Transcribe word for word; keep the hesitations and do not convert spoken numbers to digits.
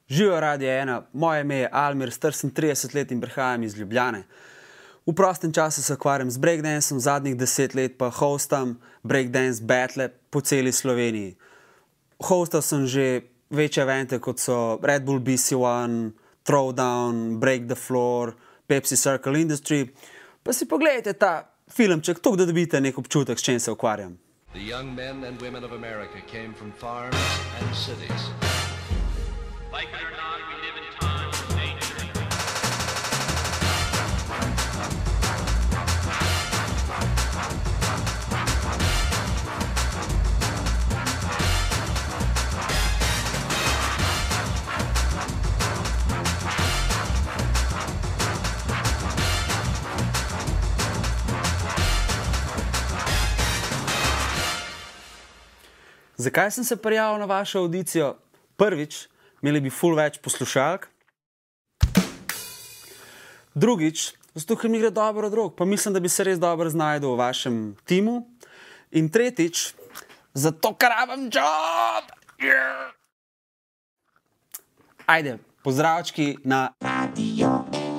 Živijo Radio ena, moje ime je Almir, star sem trideset let in prihajam iz Ljubljane. V prostem času se ukvarjam z breakdanceom, zadnjih deset let pa hostam breakdance battle po celi Sloveniji. Hostal sem že večje evente, kot so Red Bull B C one, Throwdown, Break the Floor, Pepsi Circle Industry. Pa si pogledajte ta filmček, tako da dobite nek občutek, s čim se ukvarjam. The young men and women of America came from farms and cities. Like it or not, we live in times of danger. Zakaj sem se prijavil na vašo avdicijo? Prvič, imeli bi ful več poslušalk. Drugič, zato ker mi gre dobro od rok, pa mislim, da bi se res dobro znašel v vašem timu. In tretjič, zato ker rabim job! Yeah. Ajde, pozdravčki na Radio